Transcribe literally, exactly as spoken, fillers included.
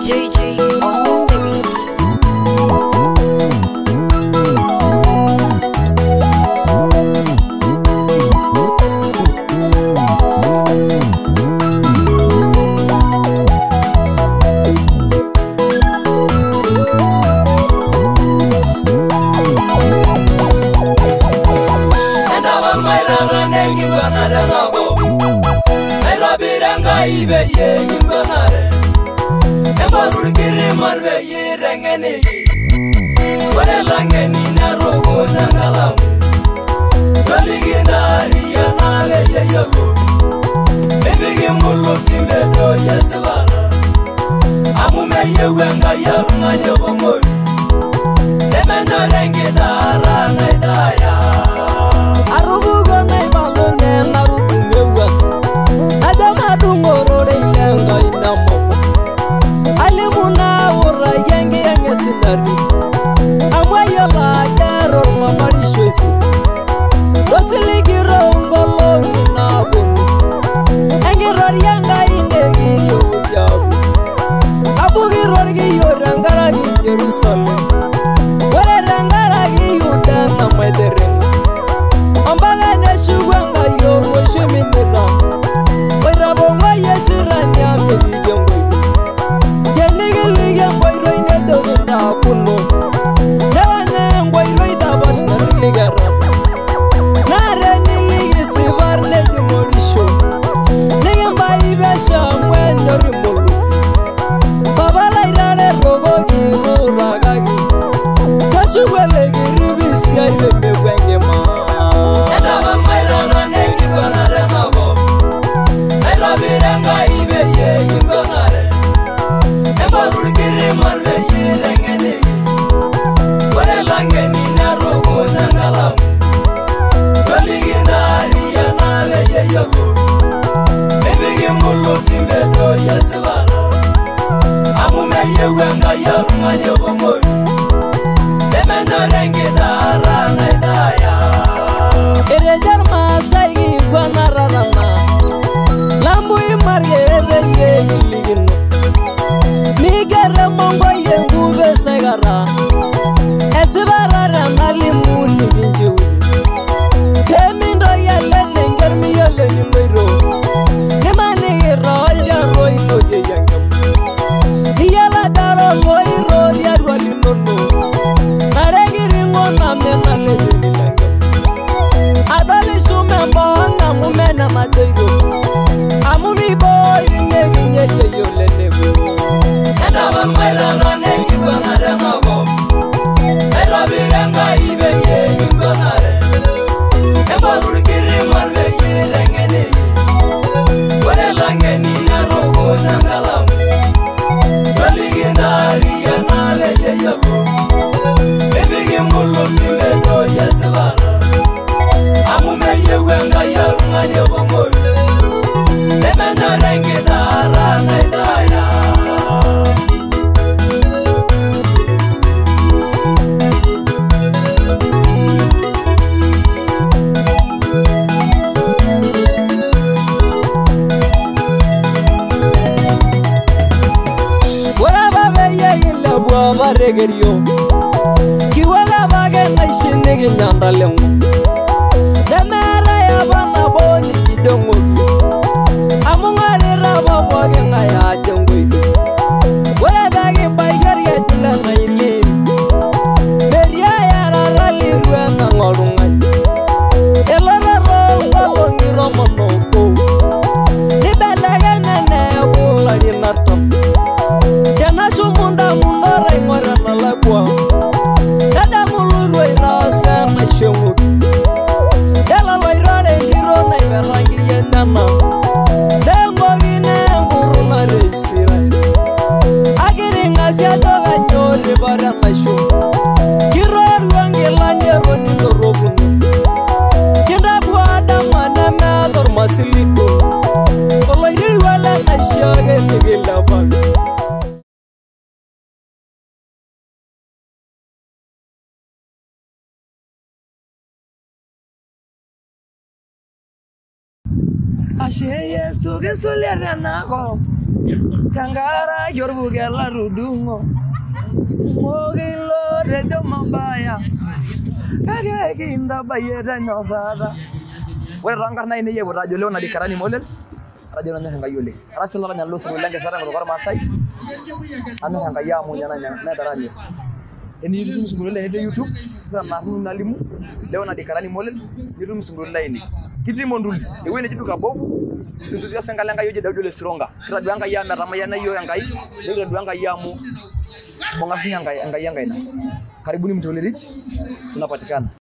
J J on the beats. Ibe ye ngimbanare embarul kiri marbe ye rengeni kore langeni na rogo nangalam doligi ndari ya nale ye yogo ebigi mulu kimbe do yesbara amume ye wenga yarunga nyobongori emenda rengi dara naidaya arubugo naibalo ne marubu ngewas Adungoro renga inamo Alimuna ura yengi yengi sinari Amwayo la dero mamari shwesi Wasiligiro ungolo inabuni Engirori yanga inegi yo yabu Abugirori giyo rangara gi Jerusalem Wale rangara gi yuda na maederenga Ambaga neshugwanga yo mwisho minira Bongo yesirani ameliga mboy Yenigiliga mboy roi ne doginda kuno Newane mboy roi da bas na liga rap Nare niligi sivar ne di morisho Nige mbayi besha mwendo rimolu Babala irale rogo giru ragagi Kashugwele giribisi ya ibe mwenge ma Edawa mairana nengi banare mago Biranga ibe ye ngimbanare embarul kiri marbe ye rengeni kore langeni na rogo nangalam doligi ndari ya nale ye yogo ebigi mulu kimbe do yesbara amume ye wenga yarunga nyobongori emenda rengi dara naidaya erejar masai gwanararana Lambu imarye ebe ye giligino Migere mongo ye ngube segara Esibara rangali muni ginjiwini Kemindo yale nenger mi yale ni mwiro Nimani gira ya roi noje yangam Niyala daro roi roi ya rwali nono Naregiri ngona mena lejeni langam Adali sume mbona mumena madoiro Amumi boy negi nye ye yo lenebo Enda ba mairana negi banare mago Era biranga ibe ye ngimbanare Embarul kiri marbe ye rengeni Kore langeni na rogo nangalam Doligi ndari ya nale ye yogo Ebigi mulu kimbe do yesbara Amume ye wenga yarunga nyobongori Emenda rengi dara naidaya Wara babe ye illa bua baregerio Kiwaga bage na ishinigi nyandalengu Demera ya bana boni jidongogi Amungari raba boge ngaya jengwidi Wale bagi bayer ya jila na iliri Beria ya rarali ruenga ngolungai Elora ro ngalongi romo noko Nibelege nene bula inatam Jana sumunda mundore ngore nalagwa Dada mulurwe irasa na ishongugi Dela loirale niro na iberangiri yendama Agiringasia toga nyori bara mashu Kiroru angelani roni dorobunu Kinda buada mana mador masilipo Oloiri wala naishage tegela baga Ashe Yesu gesulia nako Kangara yorbugela rudungo Mogilo de mabaya Kage kinda bayeda novada Wala rangar na iniye rajo leo na dikarani molel rajo na hanga yule rasilo na nyalo suru langa sara ngoro masai ana hanga ya mu nyana na darani eni yudu suru le de youtube sa ma nu nalimu leo na dikarani molel yudu suru le ni kiti mondul e wene jitu ka bobu tundu ya sangala nga yoje dawdole sironga rajo anga ya na rama yana yo anga yi rajo anga ya mu bonga finya anga anga yanga ina karibuni Mtole Rich tunapatikana